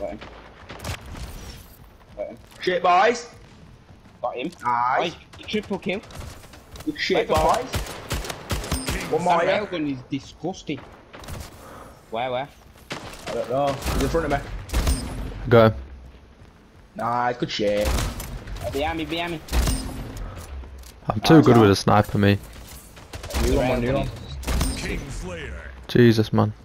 Got him. Got him. Shit, boys. Got him. Nice. Oh, triple kill. Good shit, Wait, boys. One more, That yeah? railgun is disgusting. Where? I don't know. He's in front of me. Go. Nice, good shit. Behind me. I'm too good with a sniper, me. New one. Kingslayer. Jesus, man.